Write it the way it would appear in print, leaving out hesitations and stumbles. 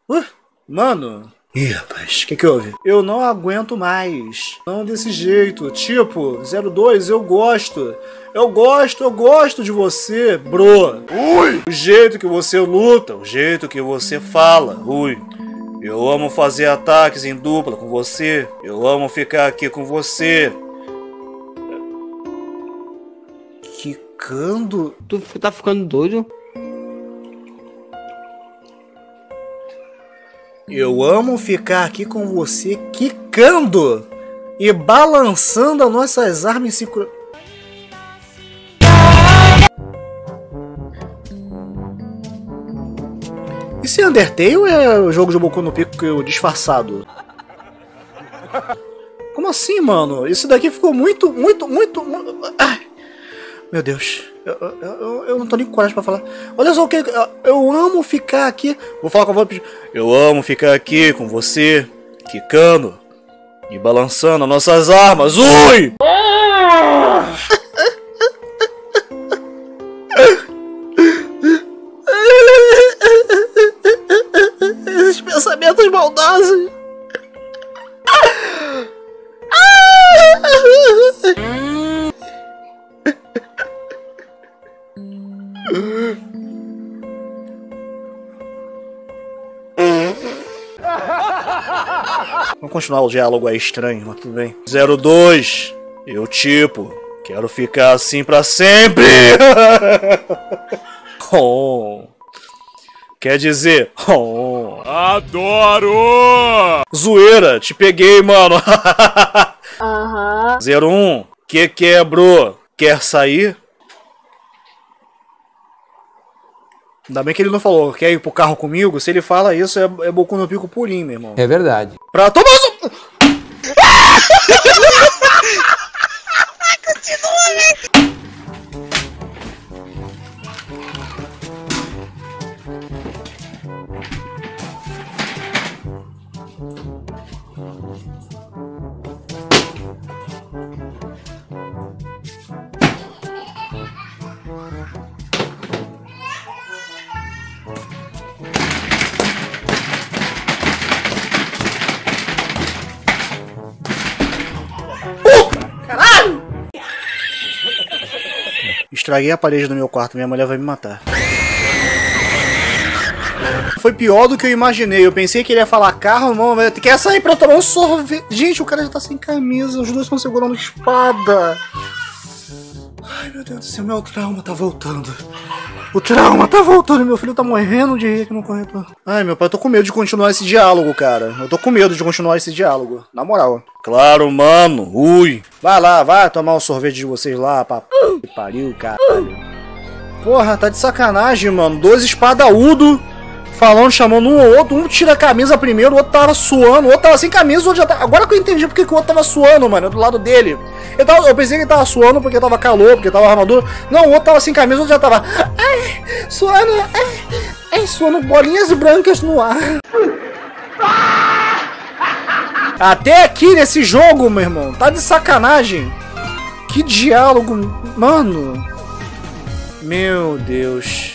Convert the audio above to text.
Mano. Ih, rapaz, o que houve? Eu não aguento mais. Não desse jeito. Tipo, 02, eu gosto. Eu gosto de você, bro. Ui! O jeito que você luta, o jeito que você fala. Ui. Eu amo fazer ataques em dupla com você. Eu amo ficar aqui com você. Quicando? Tu tá ficando doido? Eu amo ficar aqui com você quicando e balançando as nossas armas sincro... Esse Undertale é o jogo de Boku no Pico disfarçado? Como assim, mano? Isso daqui ficou muito... Ai, meu Deus. Eu não tô nem com coragem pra falar. Olha só o que... Eu amo ficar aqui... Vou falar com a voz... Eu amo ficar aqui com você, quicando e balançando as nossas armas. Ui! Esses pensamentos maldosos. Vamos continuar o diálogo aí estranho, mas tudo bem. 02, eu tipo, quero ficar assim pra sempre. Oh. Quer dizer, oh. Adoro! Zoeira, te peguei, mano. Aham. 01, que é, bro? Quer sair? Ainda bem que ele não falou, quer ir pro carro comigo? Se ele fala isso, é Boku no Pico purinho, meu irmão. É verdade. Pra tomar... Caralho! Estraguei a parede do meu quarto, minha mulher vai me matar. Foi pior do que eu imaginei. Eu pensei que ele ia falar carro, não, mas quer sair pra eu tomar um sorvete. Gente, o cara já tá sem camisa, os dois estão segurando espada. Ai, meu Deus do céu, meu trauma tá voltando. O trauma tá voltando, meu filho tá morrendo de rir aqui no corredor. Ai, meu pai, eu tô com medo de continuar esse diálogo, cara. Eu tô com medo de continuar esse diálogo, na moral. Claro, mano, ui. Vai lá, vai tomar o sorvete de vocês lá, papai. Que pariu, caralho. Porra, tá de sacanagem, mano. Dois espadaúdos falando, chamando um ou outro. Um tira a camisa primeiro, o outro tava suando, o outro tava sem camisa, o outro já tá... Agora que eu entendi porque que o outro tava suando, mano, do lado dele. Eu pensei que ele tava suando porque tava calor, porque tava armadura. Não, o outro tava sem camisa, o outro já tava... Ai, suando... Ai, suando bolinhas brancas no ar. Até aqui nesse jogo, meu irmão, tá de sacanagem. Que diálogo, mano. Meu Deus.